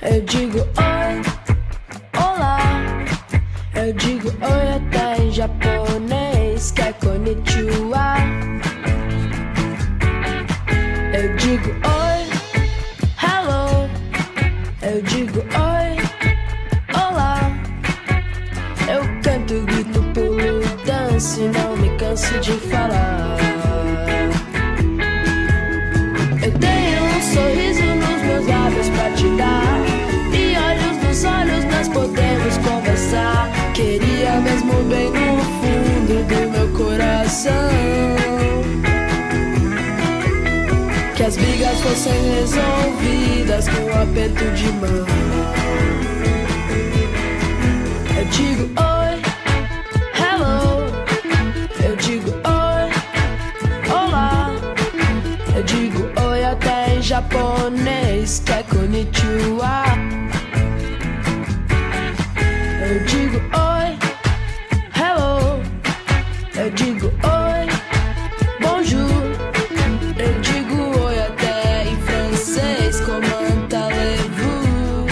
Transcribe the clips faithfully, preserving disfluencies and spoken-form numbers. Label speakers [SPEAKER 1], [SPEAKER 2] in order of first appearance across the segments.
[SPEAKER 1] Eu digo oi, olá. Eu digo oi até em japonês, que é konnichiwa. Eu digo oi, hello. Eu digo oi, olá. Eu canto, grito, pulo, danço e não me canso de falar. Eu tenho um sorriso nos meus lábios pra te dar, e olhos nos olhos nós podemos conversar. Queria mesmo bem no fundo do meu coração que as brigas fossem resolvidas com um aperto de mão. Eu digo oi, hello. Eu digo oi, olá. Eu digo oi até em japonês, que é konnichiwa. Eu digo oi, hello. Eu digo oi, bonjour. Eu digo oi até em francês, comment allez-vous.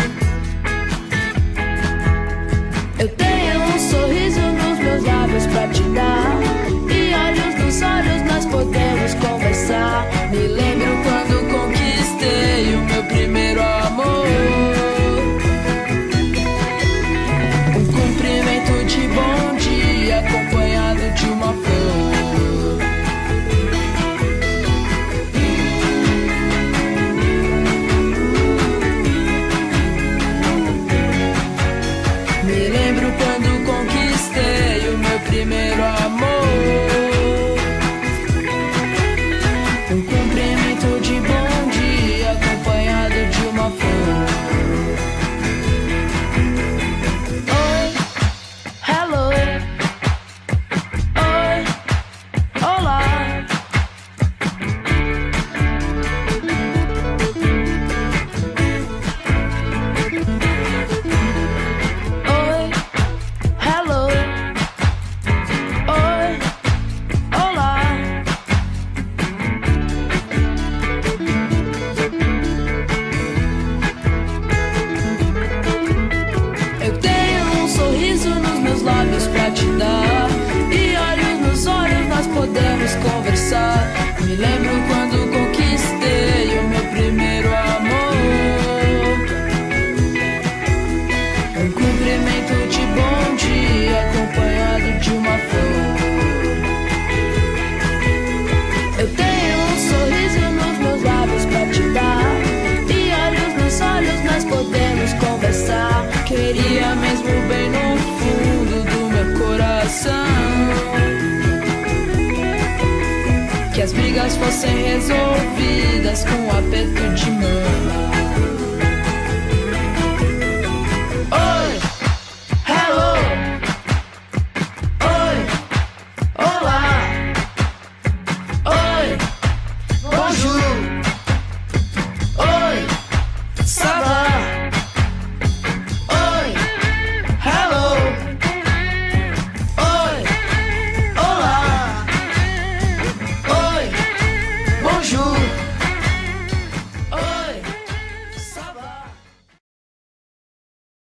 [SPEAKER 1] Eu tenho um sorriso nos meus lábios pra te dar, e olhos nos olhos nós podemos conversar. Me lembro quando conquistei o meu primeiro amor. Um cumprimento de bom dia acompanhado de uma flor. Me lembro quando conquistei o meu primeiro amor. Um cumprimento de bom dia acompanhado de uma flor. Oi, hello. Oi, olá. Oi, hello. Oi, olá. Eu tenho um sorriso nos meus lábios pra te dar, e olhos nos olhos nós podemos conversar. Me lembro quando conquistei o meu primeiro amor. Um cumprimento de bom dia acompanhado de uma flor. Eu tenho um sorriso nos meus lábios pra te dar, e olhos nos olhos nós podemos conversar. Queria mesmo bem no fundo do meu coração que as brigas fossem resolvidas com um aperto de mão.